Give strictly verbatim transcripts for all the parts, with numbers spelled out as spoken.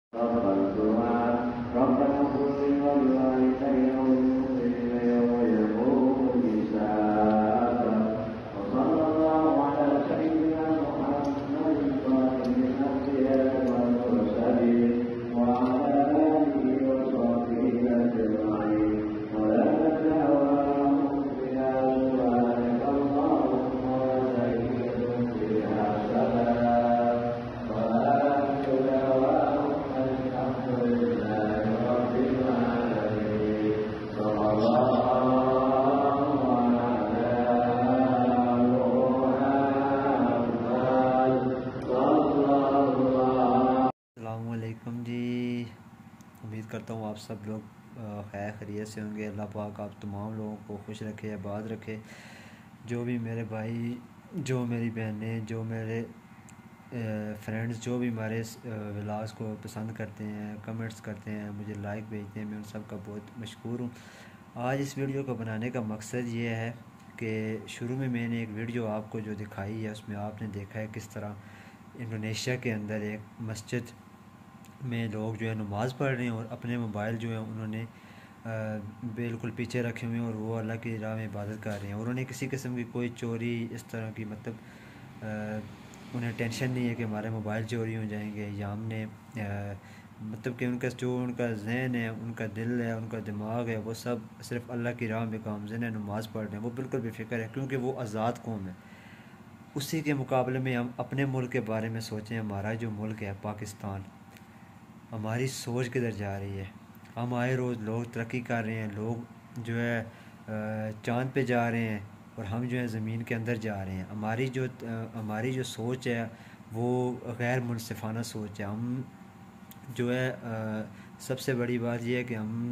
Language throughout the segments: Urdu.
رب الدعاء ربنا اغفر لي ولوالدي وللمؤمنين يوم يقوم الحساب وصلى الله على سيدنا محمد خاتم الانبياء والمرسلين وعلى اله وصحبه اجمعين ولا دعواهم فيها سبحانك اللهم وتحيتهم فيها سلام واخر دعواهم الحمد لله رب العالمين صلى الله على محمد صلى الله. السلام علیکم جی، امید کرتا ہوں آپ سب لوگ آ، خیر خیریت سے ہوں گے۔ اللہ پاک آپ تمام لوگوں کو خوش رکھے، آباد رکھے۔ جو بھی میرے بھائی، جو میری بہنیں، جو میرے فرینڈز، جو بھی ہمارے ولاگس کو پسند کرتے ہیں، کمنٹس کرتے ہیں، مجھے لائک بھیجتے ہیں، میں ان سب کا بہت مشکور ہوں۔ آج اس ویڈیو کو بنانے کا مقصد یہ ہے کہ شروع میں میں نے ایک ویڈیو آپ کو جو دکھائی ہے، اس میں آپ نے دیکھا ہے کس طرح انڈونیشیا کے اندر ایک مسجد میں لوگ جو ہے نماز پڑھ رہے ہیں اور اپنے موبائل جو ہے انہوں نے بالکل پیچھے رکھے ہوئے ہیں اور وہ اللہ کی راہ میں عبادت کر رہے ہیں، اور انہیں کسی قسم کی کوئی چوری اس طرح کی مطلب انہیں ٹینشن نہیں ہے کہ ہمارے موبائل چوری ہو جائیں گے، یا ہم نے مطلب کہ ان کا جو ان کا ذہن ہے، ان کا دل ہے، ان کا دماغ ہے، وہ سب صرف اللہ کی راہ میں گامزن ہے، نماز پڑھ رہے ہیں، وہ بالکل بے فکر ہے، کیونکہ وہ آزاد قوم ہے۔ اسی کے مقابلے میں ہم اپنے ملک کے بارے میں سوچیں۔ ہمارا جو ملک ہے پاکستان، ہماری سوچ کدھر جا رہی ہے؟ ہم آئے روز لوگ ترقی کر رہے ہیں، لوگ جو ہے چاند پہ جا رہے ہیں، اور ہم جو ہے زمین کے اندر جا رہے ہیں۔ ہماری جو ہماری جو سوچ ہے وہ غیر منصفانہ سوچ ہے۔ ہم جو ہے سب سے بڑی بات یہ ہے کہ ہم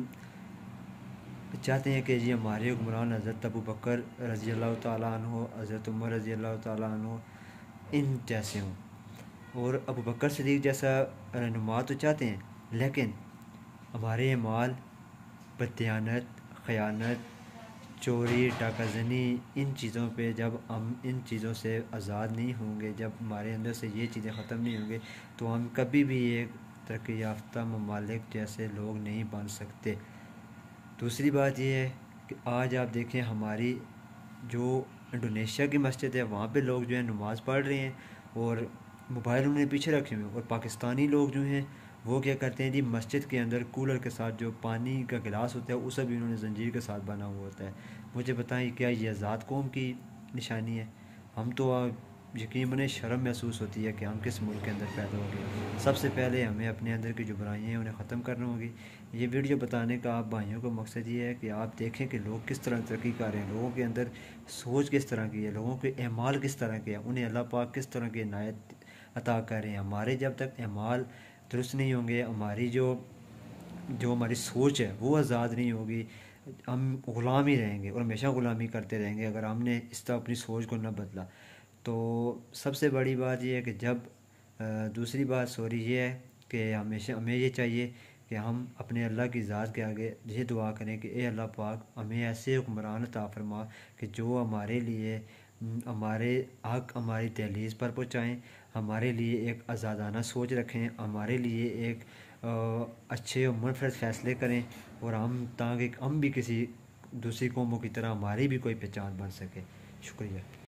چاہتے ہیں کہ جی ہمارے حکمران حضرت ابو بکر رضی اللہ تعالیٰ عنہ، حضرت عمر رضی اللہ تعالیٰ عنہ ان جیسے ہوں، اور ابو بکر صدیق جیسا رہنما تو چاہتے ہیں، لیکن ہمارے اعمال بددیانت، خیانت، چوری، ڈاکہ زنی، ان چیزوں پہ جب ہم ان چیزوں سے آزاد نہیں ہوں گے، جب ہمارے اندر سے یہ چیزیں ختم نہیں ہوں گے، تو ہم کبھی بھی ایک ترقی یافتہ ممالک جیسے لوگ نہیں بن سکتے۔ دوسری بات یہ ہے کہ آج آپ دیکھیں ہماری جو انڈونیشیا کی مسجد ہے، وہاں پہ لوگ جو ہیں نماز پڑھ رہے ہیں اور موبائل انہوں نے پیچھے رکھے ہوئے ہیں، اور پاکستانی لوگ جو ہیں وہ کیا کرتے ہیں جی، مسجد کے اندر کولر کے ساتھ جو پانی کا گلاس ہوتا ہے اسے بھی انہوں نے زنجیر کے ساتھ بنا ہوا ہوتا ہے۔ مجھے بتائیں کیا یہ آزاد قوم کی نشانی ہے؟ ہم تو یقین مانیں شرم محسوس ہوتی ہے کہ ہم کس ملک کے اندر پیدا ہو گئے۔ سب سے پہلے ہمیں اپنے اندر کی جو برائیاں ہیں انہیں ختم کرنا ہوگی۔ یہ ویڈیو بتانے کا آپ بھائیوں کا مقصد یہ ہے کہ آپ دیکھیں کہ لوگ کس طرح ترقی کر رہے ہیں، لوگوں کے اندر سوچ کس طرح کی ہے، لوگوں کے اعمال کس طرح کے ہیں، انہیں اللہ پاک کس طرح کی عنایت عطا کر رہے ہیں۔ ہمارے جب تک اعمال درست نہیں ہوں گے، ہماری جو جو ہماری سوچ ہے وہ آزاد نہیں ہوگی، ہم غلام ہی رہیں گے اور ہمیشہ غلامی کرتے رہیں گے اگر ہم نے اس طرح اپنی سوچ کو نہ بدلا۔ تو سب سے بڑی بات یہ ہے کہ جب دوسری بات سوری یہ ہے کہ ہمیشہ ہمیں یہ چاہیے کہ ہم اپنے اللہ کی ذات کے آگے یہ دعا کریں کہ اے اللہ پاک ہمیں ایسے حکمران عطا فرما کہ جو ہمارے لیے ہمارے حق ہماری دہلیز پر پہنچائیں، ہمارے لیے ایک آزادانہ سوچ رکھیں، ہمارے لیے ایک اچھے اور منفرد فیصلے کریں، اور ہم تاکہ ہم بھی کسی دوسری قوموں کی طرح ہماری بھی کوئی پہچان بن سکے۔ شکریہ۔